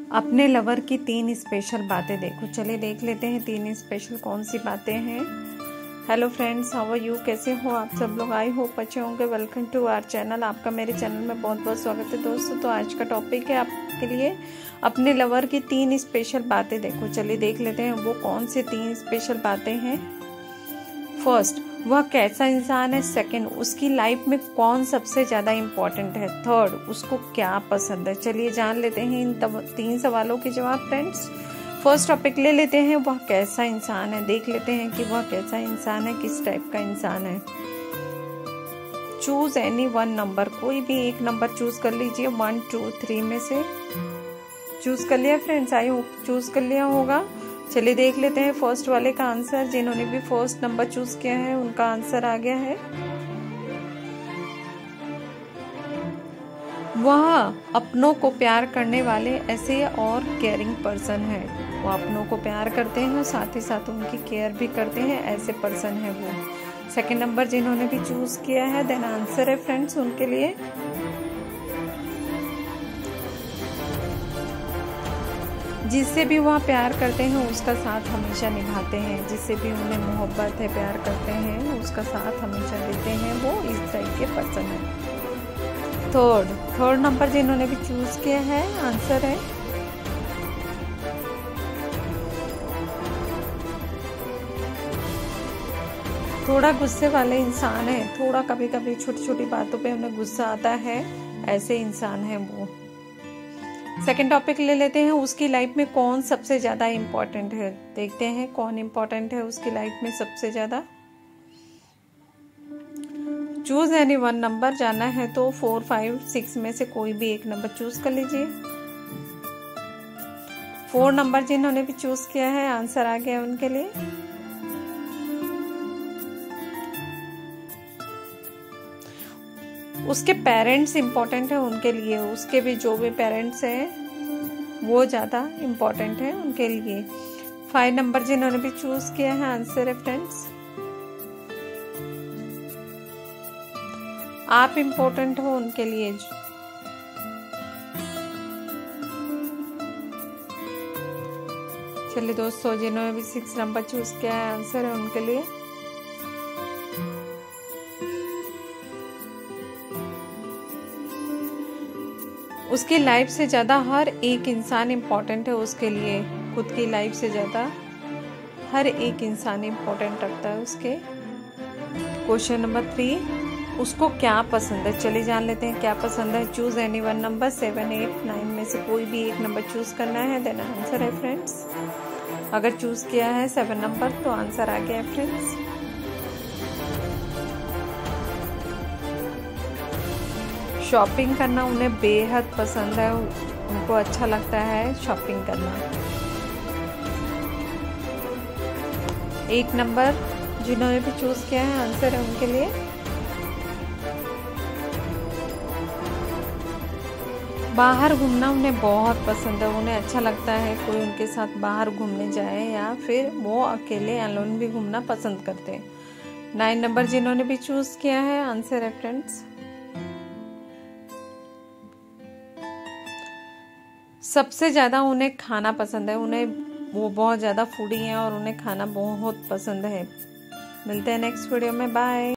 अपने लवर की 3 स्पेशल बातें देखो। चलिए देख लेते हैं 3 स्पेशल कौन सी बातें हैं। Hello friends, how are you, कैसे हो आप सब लोग? आई होप अच्छे होंगे। Welcome to our channel. आपका मेरे चैनल में बहुत बहुत स्वागत है दोस्तों। तो आज का टॉपिक है आपके लिए अपने लवर की 3 स्पेशल बातें देखो। चलिए देख लेते हैं वो कौन सी 3 स्पेशल बातें हैं। फर्स्ट, वह कैसा इंसान है। सेकंड, उसकी लाइफ में कौन सबसे ज्यादा इम्पोर्टेंट है। थर्ड, उसको क्या पसंद है। चलिए जान लेते हैं इन 3 सवालों के जवाब फ्रेंड्स। फर्स्ट टॉपिक ले लेते हैं, वह कैसा इंसान है। देख लेते हैं कि वह कैसा इंसान है, किस टाइप का इंसान है। चूज एनी 1 नंबर, कोई भी एक नंबर चूज कर लीजिए। 1, 2, 3 में से चूज कर लिया फ्रेंड्स। आई होप चूज कर लिया होगा। चलिए देख लेते हैं फर्स्ट वाले का आंसर। जिन्होंने भी फर्स्ट नंबर चूज किया है उनका आंसर आ गया है। वह अपनों को प्यार करने वाले ऐसे और केयरिंग पर्सन है। वो अपनों को प्यार करते हैं और साथ ही साथ उनकी केयर भी करते हैं, ऐसे पर्सन है वो। सेकंड नंबर जिन्होंने भी चूज किया है, देन आंसर है फ्रेंड्स उनके लिए जिससे भी वह प्यार करते हैं उसका साथ हमेशा निभाते हैं। जिससे भी उन्हें मोहब्बत है, प्यार करते हैं, उसका साथ हमेशा देते हैं, वो इस टाइप के पर्सन है। थर्ड नंबर जिन्होंने भी चूज किया है, आंसर है थोड़ा गुस्से वाले इंसान है। थोड़ा कभी कभी छोटी छोटी बातों पे उन्हें गुस्सा आता है, ऐसे इंसान है वो। सेकेंड टॉपिक ले लेते हैं, उसकी लाइफ में कौन सबसे ज्यादा इम्पोर्टेंट है। देखते हैं कौन इम्पोर्टेंट है उसकी लाइफ में सबसे ज्यादा। चूज एनी 1 नंबर, जाना है तो 4, 5, 6 में से कोई भी एक नंबर चूज कर लीजिए। 4 नंबर जिन्होंने भी चूज किया है, आंसर आ गया उनके लिए। उसके पेरेंट्स इम्पोर्टेंट है उनके लिए। उसके भी जो भी पेरेंट्स हैं वो ज्यादा इम्पोर्टेंट है उनके लिए। 5 नंबर जिन्होंने भी चूज किया है, आंसर है फ्रेंड्स आप इम्पोर्टेंट हो उनके लिए। चलिए दोस्तों, जिन्होंने भी 6 नंबर चूज किया है, आंसर है उनके लिए उसकी लाइफ से ज्यादा हर एक इंसान इम्पोर्टेंट है उसके लिए। खुद की लाइफ से ज्यादा हर एक इंसान इम्पोर्टेंट रखता है उसके। क्वेश्चन नंबर 3, उसको क्या पसंद है। चलिए जान लेते हैं क्या पसंद है। चूज एनी 1 नंबर, 7, 8, 9 में से कोई भी एक नंबर चूज करना है, देन आंसर है फ्रेंड्स। अगर चूज किया है 7 नंबर तो आंसर आ गया है फ्रेंड्स। शॉपिंग करना उन्हें बेहद पसंद है, उनको अच्छा लगता है शॉपिंग करना। 1 नंबर जिन्होंने भी चूज किया है, आंसर है उनके लिए बाहर घूमना उन्हें बहुत पसंद है। उन्हें अच्छा लगता है कोई उनके साथ बाहर घूमने जाए, या फिर वो अकेले अलोन भी घूमना पसंद करते हैं। 9 नंबर जिन्होंने भी चूज किया है, आंसर है फ्रेंड्स सबसे ज्यादा उन्हें खाना पसंद है। उन्हें वो बहुत ज्यादा फूडी हैं और उन्हें खाना बहुत पसंद है। मिलते हैं नेक्स्ट वीडियो में, बाय।